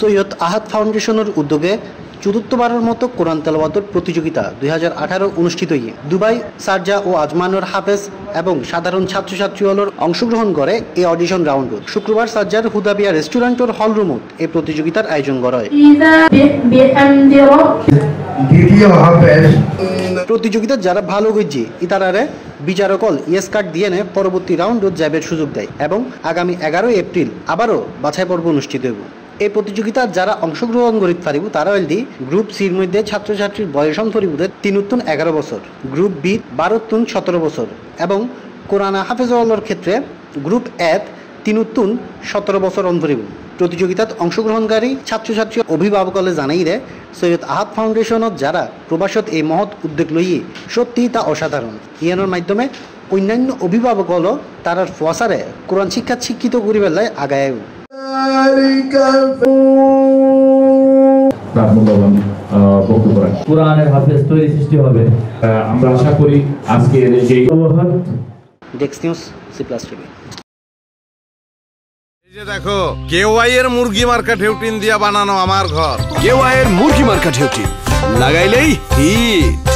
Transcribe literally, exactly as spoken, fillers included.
সৈয়দ আহাদ ফাউন্ডেশনের উদ্যোগে চতুর্থবারের মতো কোরআন তেলাওয়াতের প্রতিযোগিতা দুই হাজার আঠারো অনুষ্ঠিত হয়ে দুবাই, শারজাহ ও আজমানের হাফেজ এবং সাধারণ ছাত্রছাত্রীদের অংশগ্রহণ করে এই অডিশন রাউন্ডত। শুক্রবার শারজাহর হুদাবিয়া রেস্টুরেন্টের হল রুমত এই প্রতিযোগিতার আয়োজন করা হয়। প্রতিযোগিতা যারা ভালো গেছে ইতারারে বিচারকল ইয়েস কার্ড দিয়ে নে পরবর্তী রাউন্ডত যাবের সুযোগ দেয় এবং আগামী এগারোই এপ্রিল আবারও বাছাই পর্ব অনুষ্ঠিত হইব। এই প্রতিযোগিতার যারা অংশগ্রহণ করিতে পারিব তারা হলদি গ্রুপ সির মধ্যে ছাত্রছাত্রীর বয়স অন্তরিবুদের তিন উত্তন এগারো বছর, গ্রুপ বি বারো উত্তন সতেরো বছর এবং কোরআন হাফেজওয়ালার ক্ষেত্রে গ্রুপ এত তিন উত্তন সতেরো বছর অন্তরিব। প্রতিযোগিতাত অংশগ্রহণকারী ছাত্রছাত্রী অভিভাবকলে জানাই রে সৈয়দ আহাদ ফাউন্ডেশনত যারা প্রবাসত এই মহৎ উদ্যোগ লইয়ে সত্যিই তা অসাধারণ। ইয়ানোর মাধ্যমে অন্যান্য অভিভাবকল তারার ফসারে কোরআন শিক্ষা শিক্ষিত করিবেলায় আগায়। কোরআনের হাফেজ তৈরি সৃষ্টি হবে আমরা আশা করি। আজকে desk news C plus TV. দেখো কেওয়াই এর মুরগি মার্কা ঢেউটিন দিয়া বানানো আমার ঘর। কেওয়াই এর মুরগি মার্কা ঢেউটিন লাগাইলেই হিট।